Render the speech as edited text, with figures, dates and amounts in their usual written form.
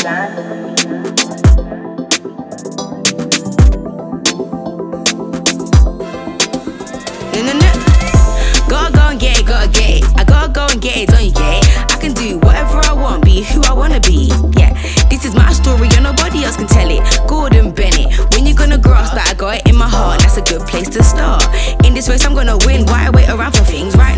Gotta go and get it, gotta get it. I gotta go and get it, don't you get it? I can do whatever I want, be who I wanna be. Yeah, this is my story and nobody else can tell it. Gordon Bennett, when you gonna grasp that I got it in my heart, that's a good place to start. In this race I'm gonna win, why wait around for things right